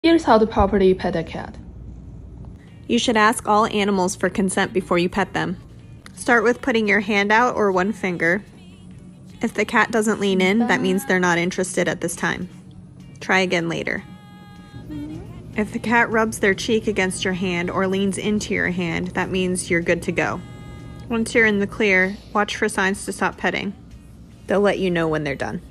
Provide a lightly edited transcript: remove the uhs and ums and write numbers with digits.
Here's how to properly pet a cat. You should ask all animals for consent before you pet them. Start with putting your hand out or one finger. If the cat doesn't lean in, that means they're not interested at this time. Try again later. If the cat rubs their cheek against your hand or leans into your hand, that means you're good to go. Once you're in the clear, watch for signs to stop petting. They'll let you know when they're done.